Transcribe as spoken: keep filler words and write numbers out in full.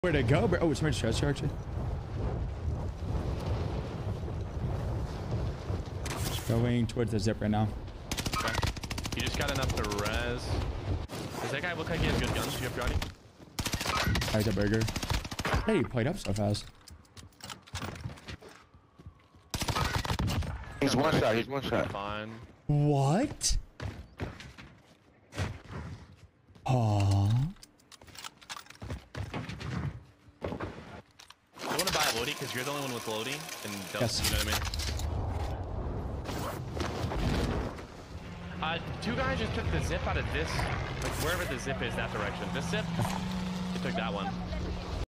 Where'd it go, bro? Oh, it's my chest here, actually. Going towards the zip right now. Okay. You just got enough to res. Does that guy look like he has good guns? Do you have Johnny? Like a burger. Hey, you played up so fast. He's one shot. He's one shot. Fine. What? Aww. I want to buy a loadie because you're the only one with loadie. And does, Yes. You know what I mean? Uh, two guys just took the zip out of this, like wherever the zip is, that direction. This zip, they took that one.